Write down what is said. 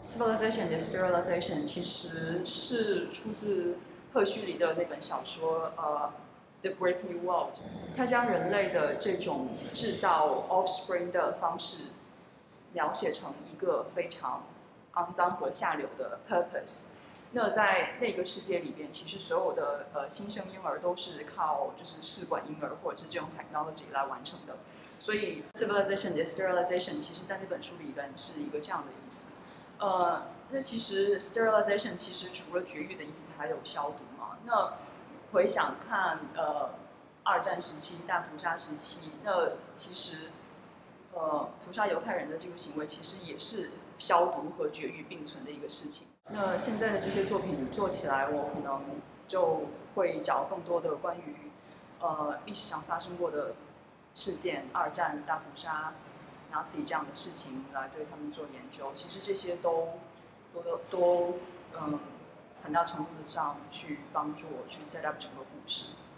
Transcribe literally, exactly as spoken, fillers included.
Civilization and Sterilization 其实是出自赫胥黎的那本小说，呃，《The Brave New World》。他将人类的这种制造 offspring 的方式描写成一个非常肮脏和下流的 purpose。那在那个世界里边，其实所有的呃新生婴儿都是靠就是试管婴儿或者是这种 technology 来完成的。所以 civilization and sterilization 其实在那本书里边是一个这样的意思。呃，那其实 sterilization 其实除了绝育的意思，还有消毒嘛。那回想看呃二战时期大屠杀时期，那其实呃屠杀犹太人的这个行为，其实也是消毒和绝育并存的一个事情。那现在的这些作品做起来，我可能就会找更多的关于呃历史上发生过的事件，二战、大屠杀、Nazi 这样的事情来对他们做研究。其实这些都都都嗯很大程度的上去帮助我去 set up 整个故事。